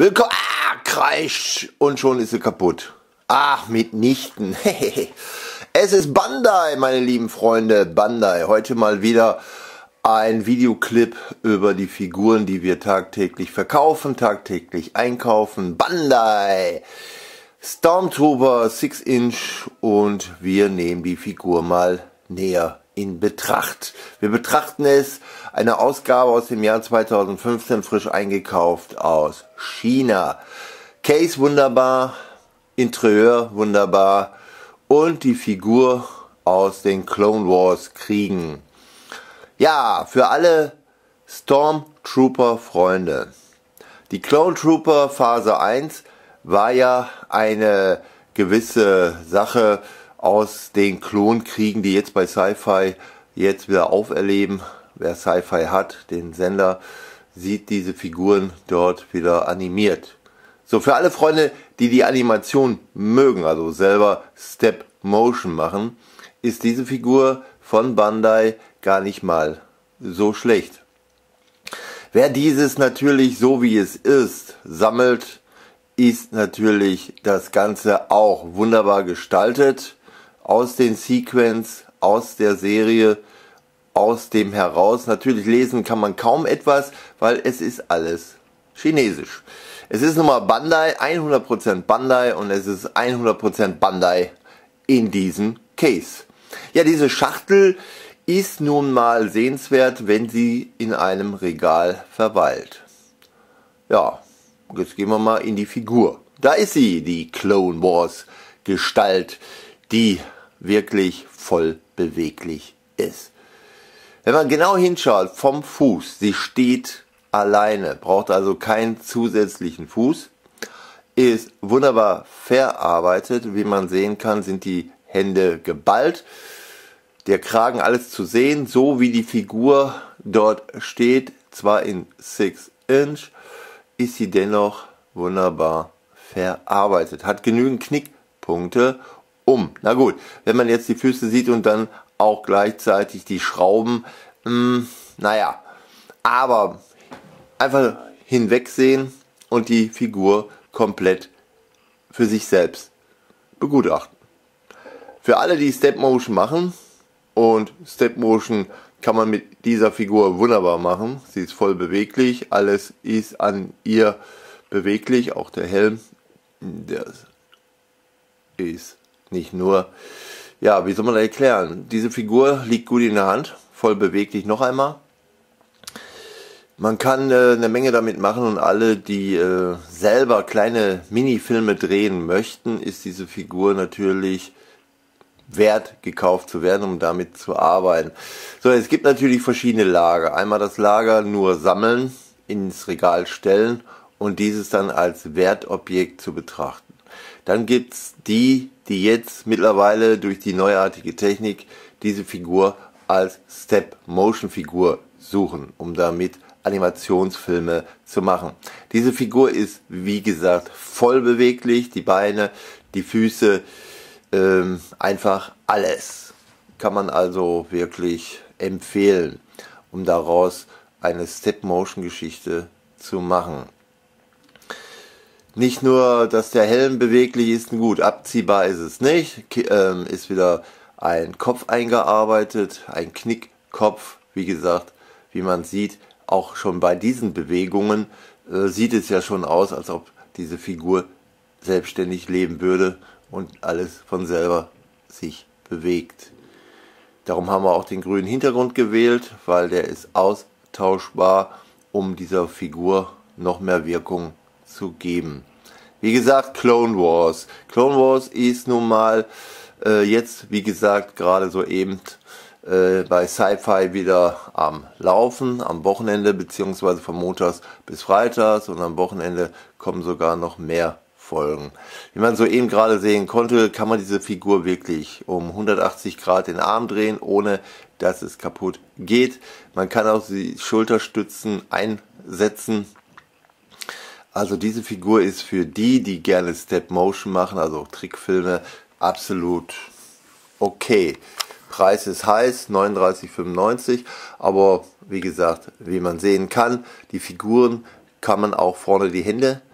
Willkommen. Kreischt. Und schon ist sie kaputt. Ach, mitnichten. Es ist Bandai, meine lieben Freunde. Bandai. Heute mal wieder ein Videoclip über die Figuren, die wir tagtäglich verkaufen, tagtäglich einkaufen. Bandai. Stormtrooper 6-inch und wir nehmen die Figur mal näher in Betracht. Wir betrachten es, eine Ausgabe aus dem Jahr 2015, frisch eingekauft aus China. Case wunderbar, Interieur wunderbar und die Figur aus den Clone Wars Kriegen. Ja, für alle Stormtrooper Freunde. Die Clone Trooper Phase 1 war ja eine gewisse Sache aus den Klonkriegen, die jetzt bei Sci-Fi jetzt wieder auferleben. Wer Sci-Fi hat, den Sender, sieht diese Figuren dort wieder animiert. So, für alle Freunde, die die Animation mögen, also selber Step Motion machen, ist diese Figur von Bandai gar nicht mal so schlecht. Wer dieses natürlich so wie es ist sammelt, ist natürlich das Ganze auch wunderbar gestaltet. Aus den Sequenz, aus der Serie, aus dem heraus. Natürlich lesen kann man kaum etwas, weil es ist alles chinesisch. Es ist nun mal Bandai, 100% Bandai und es ist 100% Bandai in diesem Case. Ja, diese Schachtel ist nun mal sehenswert, wenn sie in einem Regal verweilt. Ja, jetzt gehen wir mal in die Figur. Da ist sie, die Clone Wars Gestalt, die wirklich voll beweglich ist. Wenn man genau hinschaut, vom Fuß, sie steht alleine, braucht also keinen zusätzlichen Fuß, ist wunderbar verarbeitet. Wie man sehen kann, sind die Hände geballt, der Kragen alles zu sehen, so wie die Figur dort steht, zwar in 6-inch, ist sie dennoch wunderbar verarbeitet, hat genügend Knickpunkte. Na gut, wenn man jetzt die Füße sieht und dann auch gleichzeitig die Schrauben, naja, aber einfach hinwegsehen und die Figur komplett für sich selbst begutachten. Für alle, die Step Motion machen, und Step Motion kann man mit dieser Figur wunderbar machen, sie ist voll beweglich, alles ist an ihr beweglich, auch der Helm, der ist nicht nur, ja, wie soll man das erklären? Diese Figur liegt gut in der Hand, voll beweglich noch einmal. Man kann eine Menge damit machen und alle, die selber kleine Minifilme drehen möchten, ist diese Figur natürlich wert, gekauft zu werden, um damit zu arbeiten. So, es gibt natürlich verschiedene Lager. Einmal das Lager nur sammeln, ins Regal stellen und dieses dann als Wertobjekt zu betrachten. Dann gibt's die jetzt mittlerweile durch die neuartige Technik diese Figur als Step-Motion-Figur suchen, um damit Animationsfilme zu machen. Diese Figur ist, wie gesagt, voll beweglich, die Beine, die Füße, einfach alles. Kann man also wirklich empfehlen, um daraus eine Step-Motion-Geschichte zu machen. Nicht nur, dass der Helm beweglich ist, gut, abziehbar ist es nicht, ist wieder ein Kopf eingearbeitet, ein Knickkopf, wie gesagt, wie man sieht, auch schon bei diesen Bewegungen sieht es ja schon aus, als ob diese Figur selbstständig leben würde und alles von selber sich bewegt. Darum haben wir auch den grünen Hintergrund gewählt, weil der ist austauschbar, um dieser Figur noch mehr Wirkung zu geben. Wie gesagt, Clone Wars. Clone Wars ist nun mal jetzt, wie gesagt, gerade so eben bei Sci-Fi wieder am Laufen, am Wochenende, beziehungsweise von Montags bis Freitags, und am Wochenende kommen sogar noch mehr Folgen. Wie man soeben gerade sehen konnte, kann man diese Figur wirklich um 180 Grad den Arm drehen, ohne dass es kaputt geht. Man kann auch die Schulterstützen einsetzen. Also diese Figur ist für die, die gerne Step Motion machen, also Trickfilme, absolut okay. Preis ist heiß, 39,95 €, aber wie gesagt, wie man sehen kann, die Figuren kann man auch vorne die Hände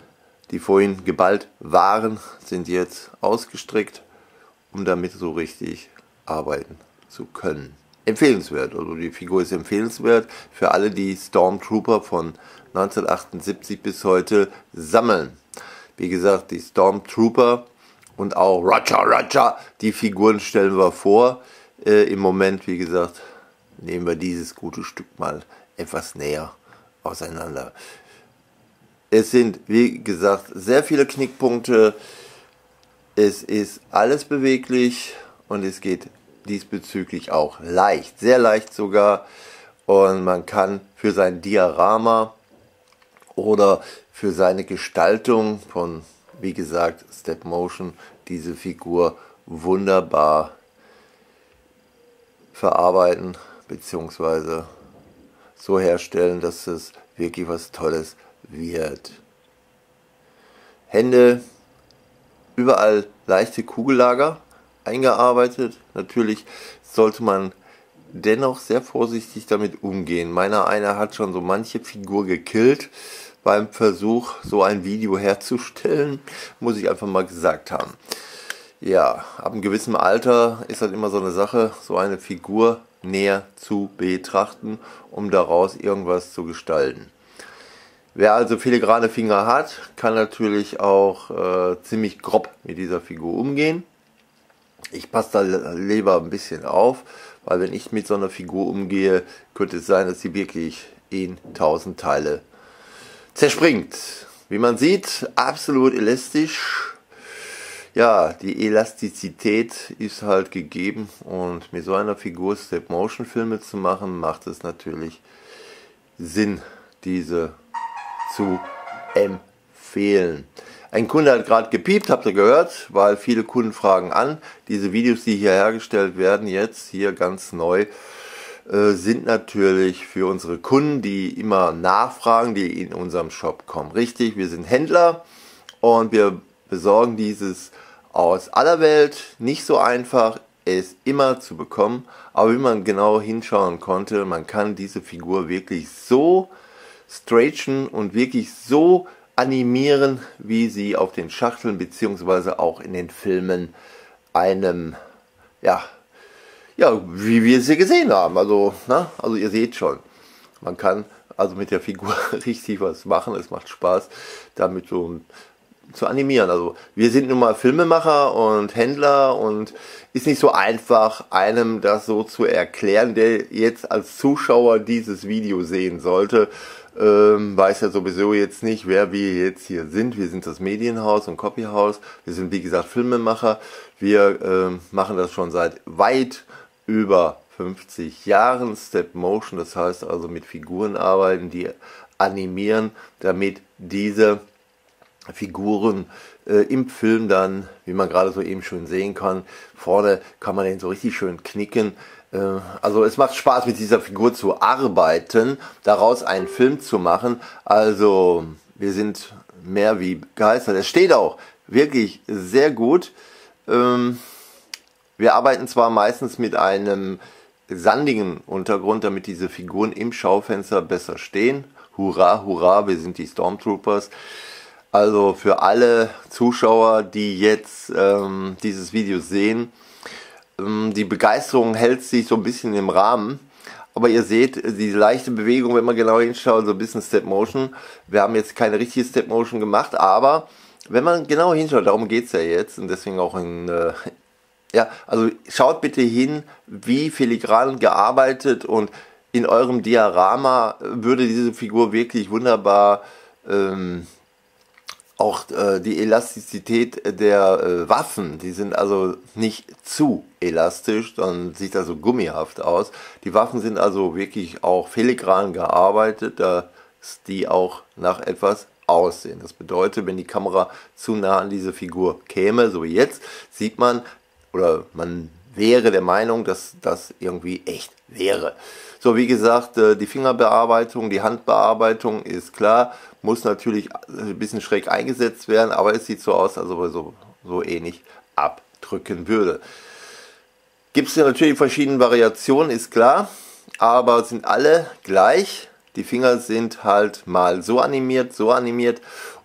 die vorhin geballt waren, sind jetzt ausgestreckt, um damit so richtig arbeiten zu können. Empfehlenswert, also die Figur ist empfehlenswert für alle, die Stormtrooper von 1978 bis heute sammeln. Wie gesagt, die Stormtrooper und auch Roger, die Figuren stellen wir vor. Im Moment, wie gesagt, nehmen wir dieses gute Stück mal etwas näher auseinander. Es sind, wie gesagt, sehr viele Knickpunkte. Es ist alles beweglich und es geht diesbezüglich auch leicht, sehr leicht sogar. Und man kann für sein Diorama oder für seine Gestaltung von, wie gesagt, Step Motion diese Figur wunderbar verarbeiten bzw. so herstellen, dass es wirklich was Tolles wird. Hände, überall leichte Kugellager eingearbeitet. Natürlich sollte man dennoch sehr vorsichtig damit umgehen. Meiner einer hat schon so manche Figur gekillt beim Versuch, so ein Video herzustellen, muss ich einfach mal gesagt haben. Ja, ab einem gewissen Alter ist halt immer so eine Sache, so eine Figur näher zu betrachten, um daraus irgendwas zu gestalten. Wer also filigrane Finger hat, kann natürlich auch ziemlich grob mit dieser Figur umgehen. Ich passe da lieber ein bisschen auf, weil wenn ich mit so einer Figur umgehe, könnte es sein, dass sie wirklich in 1000 Teile zerspringt. Wie man sieht, absolut elastisch. Ja, die Elastizität ist halt gegeben und mit so einer Figur Step-Motion-Filme zu machen, macht es natürlich Sinn, diese zu empfehlen. Ein Kunde hat gerade gepiept, habt ihr gehört, weil viele Kunden fragen an. Diese Videos, die hier hergestellt werden, jetzt hier ganz neu, sind natürlich für unsere Kunden, die immer nachfragen, die in unserem Shop kommen. Richtig, wir sind Händler und wir besorgen dieses aus aller Welt. Nicht so einfach, es immer zu bekommen, aber wie man genau hinschauen konnte, man kann diese Figur wirklich so stretchen und wirklich so animieren, wie sie auf den Schachteln beziehungsweise auch in den Filmen einem, ja, wie wir sie gesehen haben. Also ihr seht schon, man kann also mit der Figur richtig was machen. Es macht Spaß, damit so zu animieren. Also wir sind nun mal Filmemacher und Händler und ist nicht so einfach, einem das so zu erklären, der jetzt als Zuschauer dieses Video sehen sollte. Weiß ja sowieso jetzt nicht, wer wir jetzt hier sind. Wir sind das Medienhaus und Copyhaus. Wir sind, wie gesagt, Filmemacher. Wir machen das schon seit weit über 50 Jahren, Step Motion. Das heißt also mit Figuren arbeiten, die animieren, damit diese Figuren im Film dann, wie man gerade so eben schön sehen kann, vorne kann man den so richtig schön knicken. Also es macht Spaß, mit dieser Figur zu arbeiten, daraus einen Film zu machen. Also wir sind mehr wie begeistert. Es steht auch wirklich sehr gut. Wir arbeiten zwar meistens mit einem sandigen Untergrund, damit diese Figuren im Schaufenster besser stehen. Hurra, hurra, wir sind die Stormtroopers. Also für alle Zuschauer, die jetzt dieses Video sehen, die Begeisterung hält sich so ein bisschen im Rahmen. Aber ihr seht, die leichte Bewegung, wenn man genau hinschaut, so ein bisschen Step Motion. Wir haben jetzt keine richtige Step Motion gemacht, aber wenn man genau hinschaut, darum geht es ja jetzt und deswegen auch ja, also schaut bitte hin, wie filigran gearbeitet und in eurem Diorama würde diese Figur wirklich wunderbar auch die Elastizität der Waffen, die sind also nicht zu elastisch, sondern sieht also gummihaft aus. Die Waffen sind also wirklich auch filigran gearbeitet, dass die auch nach etwas aussehen. Das bedeutet, wenn die Kamera zu nah an diese Figur käme, so wie jetzt, sieht man, oder man wäre der Meinung, dass das irgendwie echt wäre. So, wie gesagt, die Fingerbearbeitung, die Handbearbeitung ist klar, muss natürlich ein bisschen schräg eingesetzt werden, aber es sieht so aus, als ob er so ähnlich abdrücken würde. Gibt es ja natürlich verschiedene Variationen, ist klar, aber sind alle gleich. Die Finger sind halt mal so animiert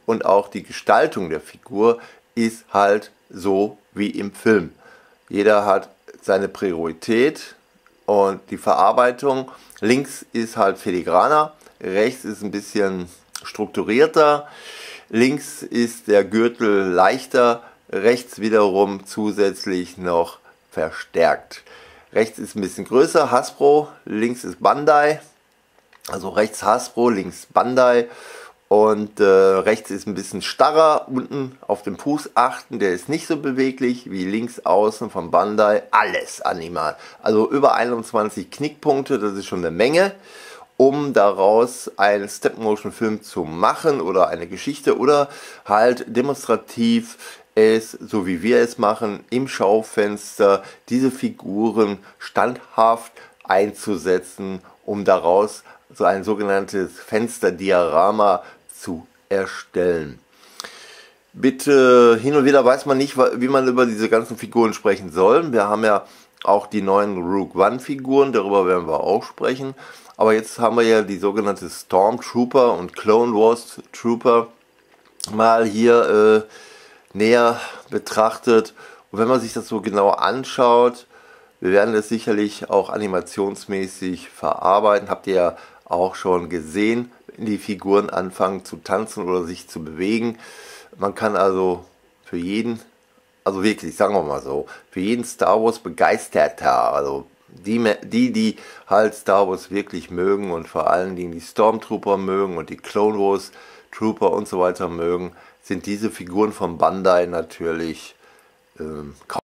und auch die Gestaltung der Figur ist halt so wie im Film. Jeder hat seine Priorität und die Verarbeitung. Links ist halt filigraner, rechts ist ein bisschen strukturierter. Links ist der Gürtel leichter, rechts wiederum zusätzlich noch verstärkt. Rechts ist ein bisschen größer, Hasbro, links ist Bandai. Also rechts Hasbro, links Bandai. Und rechts ist ein bisschen starrer, unten auf dem Fuß achten, der ist nicht so beweglich wie links außen von Bandai. Alles Animal. Also über 21 Knickpunkte, das ist schon eine Menge, um daraus einen Step-Motion-Film zu machen oder eine Geschichte oder halt demonstrativ es, so wie wir es machen, im Schaufenster diese Figuren standhaft einzusetzen, um daraus so ein sogenanntes Fensterdiorama zu erstellen. Bitte, hin und wieder weiß man nicht, wie man über diese ganzen Figuren sprechen soll. Wir haben ja auch die neuen Rogue One Figuren, darüber werden wir auch sprechen. Aber jetzt haben wir ja die sogenannte Stormtrooper und Clone Wars Trooper mal hier näher betrachtet. Und wenn man sich das so genau anschaut, wir werden das sicherlich auch animationsmäßig verarbeiten. Habt ihr ja auch schon gesehen, wenn die Figuren anfangen zu tanzen oder sich zu bewegen. Man kann also für jeden, also wirklich, sagen wir mal so, für jeden Star Wars Begeisterter, also die halt Star Wars wirklich mögen und vor allen Dingen die Stormtrooper mögen und die Clone Wars Trooper und so weiter mögen, sind diese Figuren von Bandai natürlich kaum